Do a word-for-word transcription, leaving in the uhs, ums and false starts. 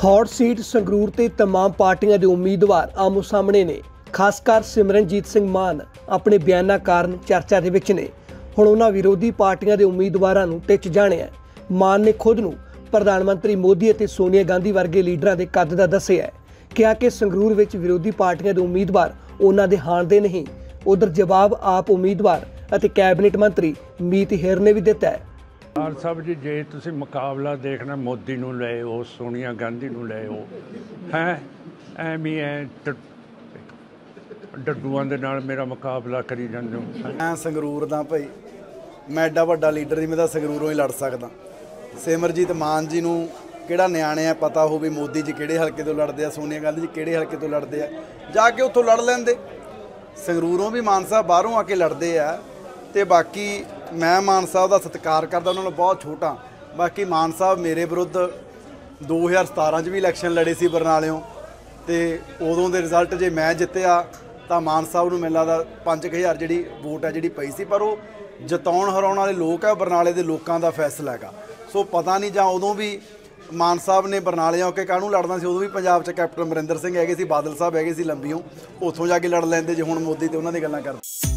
Hot seat Sangrur ते तमाम पार्टियां के उम्मीदवार आमो सामने ने। खासकर सिमरनजीत सिंह मान अपने बयानों कारण चर्चा दे विच ने। हुण उन्हां विरोधी पार्टियां के उम्मीदवारां नूं टिच जाणिआ। मान ने खुद नूं प्रधानमंत्री मोदी अते सोनिया गांधी वर्गे लीडरां दे कद दा दस्सिआ है। कहा कि संगरूर विच विरोधी पार्टियां के उम्मीदवार उन्हां दे हाण दे नहीं। उधर जवाब आप उम्मीदवार अते कैबिनेट मंत्री मीत हेर ने भी दिता है। मान साहब जी, जे तुसीं मुकाबला देखना मोदी नूं ले आओ, सोनिया गांधी नूं ले आओ, है ਐਵੇਂ ਐ ਡੱਡੂਆਂ ਦੇ ਨਾਲ ਮੇਰਾ ਮੁਕਾਬਲਾ ਕਰੀ ਜਾਂਦੇ ਹੋ। ਮੈਂ ਸੰਗਰੂਰ ਦਾ ਭਾਈ, ਮੈਂ ਐਡਾ ਵੱਡਾ ਲੀਡਰ ਨਹੀਂ, ਮੈਂ ਤਾਂ ਸੰਗਰੂਰੋਂ ਹੀ ਲੜ ਸਕਦਾ। ਸਿਮਰਜੀਤ ਮਾਨ ਜੀ ਨੂੰ ਕਿਹੜਾ ਨਿਆਣੇ ਆ ਪਤਾ ਹੋਵੇ ਮੋਦੀ ਜੀ ਕਿਹੜੇ ਹਲਕੇ ਤੋਂ ਲੜਦੇ ਆ, ਸੋਨੀਆ ਗਾਂਧੀ ਜੀ ਕਿਹੜੇ ਹਲਕੇ ਤੋਂ ਲੜਦੇ ਆ, ਜਾ ਕੇ ਉੱਥੋਂ ਲੜ ਲੈਂਦੇ। ਸੰਗਰੂਰੋਂ ਵੀ ਮਾਨ ਸਾਹਿਬ ਬਾਹਰੋਂ ਆ ਕੇ ਲੜਦੇ ਆ। ਤੇ ਬਾਕੀ ਮੈਂ ਮਾਨ ਸਾਹਿਬ ਦਾ ਸਤਿਕਾਰ ਕਰਦਾ, ਉਹਨਾਂ ਨੂੰ ਬਹੁਤ ਛੋਟਾ। ਬਾਕੀ ਮਾਨ ਸਾਹਿਬ ਮੇਰੇ ਵਿਰੁੱਧ ਦੋ ਹਜ਼ਾਰ ਸਤਾਰਾਂ 'ਚ ਵੀ ਇਲੈਕਸ਼ਨ ਲੜੇ ਸੀ ਬਰਨਾਲਿਓਂ, ਤੇ ਉਦੋਂ ਦੇ ਰਿਜ਼ਲਟ ਜੇ ਮੈਂ ਜਿੱਤਿਆ ਤਾਂ ਮਾਨ ਸਾਹਿਬ ਨੂੰ ਮੈਨੂੰ ਲੱਗਦਾ ਪੰਜ ਕੁ ਹਜ਼ਾਰ ਜਿਹੜੀ ਵੋਟ ਹੈ ਜਿਹੜੀ ਪਈ ਸੀ। ਪਰ ਉਹ ਜਿਤਾਉਣ ਹਰਾਉਣ ਵਾਲੇ ਲੋਕ ਆ, ਬਰਨਾਲੇ ਦੇ ਲੋਕਾਂ ਦਾ ਫੈਸਲਾ ਹੈਗਾ। ਸੋ ਪਤਾ ਨਹੀਂ ਜਾਂ ਉਦੋਂ ਵੀ ਮਾਨ ਸਾਹਿਬ ਨੇ ਬਰਨਾਲੇ ਆ ਕੇ ਕਾਹਨੂੰ ਲੜਨਾ ਸੀ। ਉਦੋਂ ਵੀ ਪੰਜਾਬ 'ਚ ਕੈਪਟਨ ਅਮਰਿੰਦਰ ਸਿੰਘ ਹੈਗੇ ਸੀ, ਬਾਦਲ ਸਾਹਿਬ ਹੈਗੇ ਸੀ ਲੰਬੀਓਂ, ਉੱਥੋਂ ਜਾ ਕੇ ਲੜ ਲੈਂਦੇ ਜੇ ਹੁਣ ਮੋਦੀ ਤੇ ਉਹਨਾਂ ਦੀ ਗੱਲਾਂ ਕਰਦੇ।